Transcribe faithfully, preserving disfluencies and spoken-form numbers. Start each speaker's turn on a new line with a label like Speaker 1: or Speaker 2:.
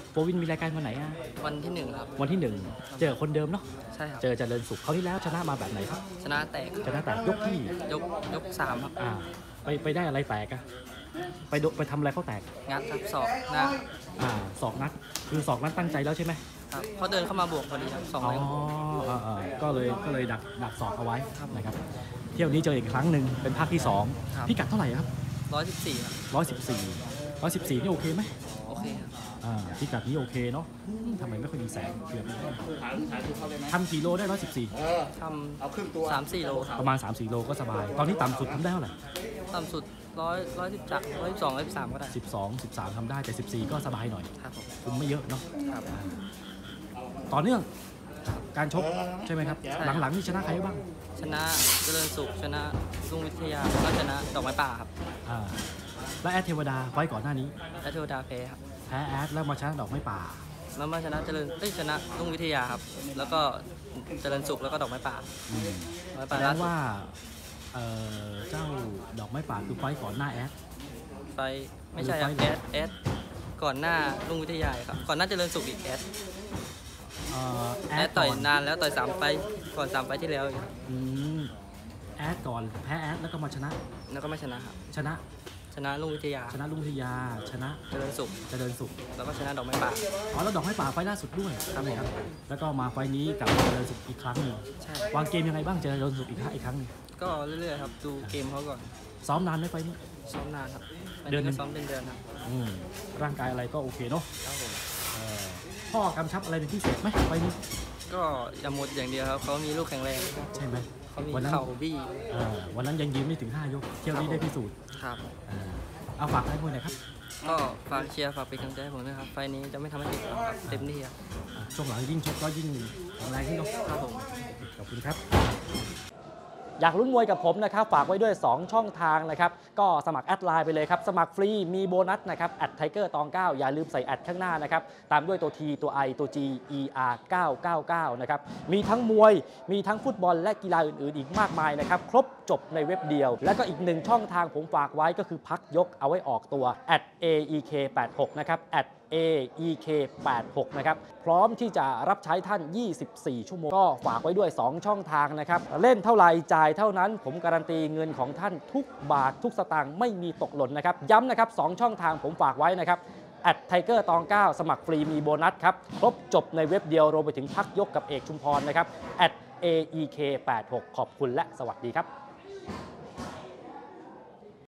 Speaker 1: โฟวินมีรายการวันไหนอ่ะ
Speaker 2: วันที่หนึ่งครับ
Speaker 1: วันที่หนึ่งเจอคนเดิมเนาะ
Speaker 2: ใช่ครับ
Speaker 1: เจอเจริญสุขเขาที่แล้วชนะมาแบบไหนครับ
Speaker 2: ชนะแตก
Speaker 1: ชนะแตกยกที่
Speaker 2: ยกยกสามครับ
Speaker 1: อ่าไปไปได้อะไรแตกอะไปโดไปทำอะไรเขาแตก
Speaker 2: งัดครับศอกหน้า
Speaker 1: อ่าศอกนัดคือศอกนัดตั้งใจแล้วใช่ไหม
Speaker 2: ครับเขาเดินเข้ามาบวกพอดีครับสอง
Speaker 1: อ๋อก็เลยก็เลยดักดักศอกเอาไว้นะครับเที่ยวนี้เจออีกครั้งหนึ่งเป็นภาคที่สองพิกัดเท่าไหร่ครับ
Speaker 2: ร้อยสิบสี่ครับ
Speaker 1: ร้อยสิบสี่ร้อยสิบสี่นี่โอเคไหม
Speaker 2: โอเคครับ
Speaker 1: อ่าพิกัดนี้โอเคเนาะทำไมไม่ค่อยมีแสงเกือบทำกี่โลได้ร้อยสิบสี่
Speaker 2: ทำเอาครึ่งตัวสามสี่โล
Speaker 1: ประมาณสามสี่โลก็สบายตอนนี้ต่ำสุดทำได้เท่าไหร่
Speaker 2: ต่ำสุดร้อยร้อยสิบสามร้อยสองร้อยสามก็ได้
Speaker 1: สิบสองสิบสามทำได้แต่สิบสี่ก็สบายหน่อย
Speaker 2: ครับผม
Speaker 1: คุมไม่เยอะเนาะ
Speaker 2: ครับ
Speaker 1: ต่อเนื่องการชกใช่ไหมครับหลังๆนี่ชนะใครบ้าง
Speaker 2: ชนะเจริญสุขชนะลุงวิทยาแล้วก็ชนะดอกไม้ป่าครับ
Speaker 1: อ่าและแอดเทวดาไว้ก่อนหน้านี้
Speaker 2: แอดเทวดาแพ้ครับ
Speaker 1: แพ้แอดแล้วมาชนะดอกไม้ป่า
Speaker 2: แล้วมาชนะเจริญเอ้ยชนะลุงวิทยาครับแล้วก็เจริญสุขแล้วก็ดอกไม้ป่า
Speaker 1: ดอกไม้ป่าแปลว่าเจ้าดอกไม้ป่าคือไฟก่อนหน้าแอด
Speaker 2: ไฟไม่ใช่ครับแอดแอดก่อนหน้าลุงวิทยาครับก่อนหน้าเจริญสุขอีกแอดแอดต่อยนานแล้วต่อยสามไฟก่อนสามไฟที่แล้ว
Speaker 1: แอดก่อนแพ้แอดแล้วก็มาชนะ
Speaker 2: แล้วก็ไม่ชนะครับ
Speaker 1: ชนะ
Speaker 2: ชนะลุงวิทยา
Speaker 1: ชนะลุงวิทยาชนะ
Speaker 2: เจริญสุข
Speaker 1: เจริญสุข
Speaker 2: แล้วก็ชนะดอกไม้ป่า
Speaker 1: อ๋อแล้วดอกไม้ป่าไฟล่าสุดด้วยครับครับแล้วก็มาไฟนี้กับเจริญสุขอีกครั้งหนึ่งวางเกมยังไงบ้างเจริญสุขอีกครั้งอีกครั้งนึง
Speaker 2: ก็เรื่อยๆครับดูเกมเขาก่อน
Speaker 1: ซ้อมนานไหมไฟนี้
Speaker 2: ซ้อมนานครับ
Speaker 1: เดือนนึง
Speaker 2: ซ้อมเป็นเดือนครับ
Speaker 1: ร่างกายอะไรก็โอเคเนาะ
Speaker 2: ครับผม
Speaker 1: พ่อกำชับอะไรเป็นพิเศษไหมไฟนี้
Speaker 2: ก็อย่าหมดอย่างเดียวครับเขามีลูกแข็งแรง
Speaker 1: ใช่ไหม
Speaker 2: เขามีเข่าบี้
Speaker 1: วันนั้นยังยืมไม่ถึงห้ายกเที่ยวนี้ได้พิสูจน์
Speaker 2: ครับ
Speaker 1: เอาฝากให้คนหน่อยครับ
Speaker 2: ก็ฝากเชียร์ฝากเป็นกำลังใจให้ผมด้วยครับไฟนี้จะไม่ทำให้ผิดหวังครับเต็มที่ครับ
Speaker 1: ช่วงหลังยิ่งชกก็ยิ่งแข็งแรงขึ้นเนาะ
Speaker 2: ครับผม
Speaker 1: ขอบคุณครับอยากลุ้นมวยกับผมนะครับฝากไว้ด้วยสองช่องทางนะครับก็สมัครแอดไลน์ไปเลยครับสมัครฟรีมีโบนัสนะครับแอดไทเกอร์ตองเก้าอย่าลืมใส่แอดข้างหน้านะครับตามด้วยตัว T ตัว I ตัว G E R เก้าเก้าเก้านะครับมีทั้งมวยมีทั้งฟุตบอลและกีฬาอื่นๆอีกมากมายนะครับครบจบในเว็บเดียวแล้วก็อีกหนึ่งช่องทางผมฝากไว้ก็คือพักยกเอาไว้ออกตัว แอท เอ อี เค แปดหก นะครับ แอท เอ อี เค แปดหก นะครับพร้อมที่จะรับใช้ท่านยี่สิบสี่ชั่วโมงก็ฝากไว้ด้วยสองช่องทางนะครับเล่นเท่าไหร่จ่ายเท่านั้นผมการันตีเงินของท่านทุกบาททุกสตางค์ไม่มีตกหล่นนะครับย้ำนะครับสองช่องทางผมฝากไว้นะครับแอดไทเกอร์ตองเก้าสมัครฟรีมีโบนัสครับครบจบในเว็บเดียวรวมไปถึงพักยกกับเอกชุมพรนะครับ แอท เอ อี เค แปดหก ขอบคุณและสวัสดีครับ